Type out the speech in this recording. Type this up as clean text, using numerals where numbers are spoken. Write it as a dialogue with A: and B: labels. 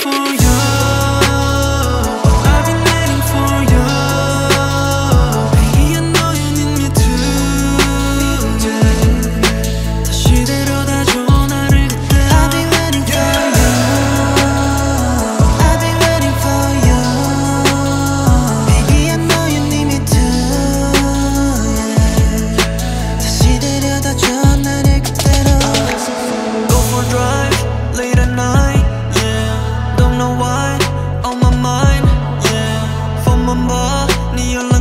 A: for you. I've been waiting for you. Baby, I know you need me too. Yeah. 다시 데려다줘 나를 그때. I've been waiting for you. I've been waiting for you. Baby, I know you need me too. Yeah. 다시 데려다줘 나를 그때로. Go for a drive late at night. Yeah. Don't know why on my mind. Yeah. 폰만 봐 네 연락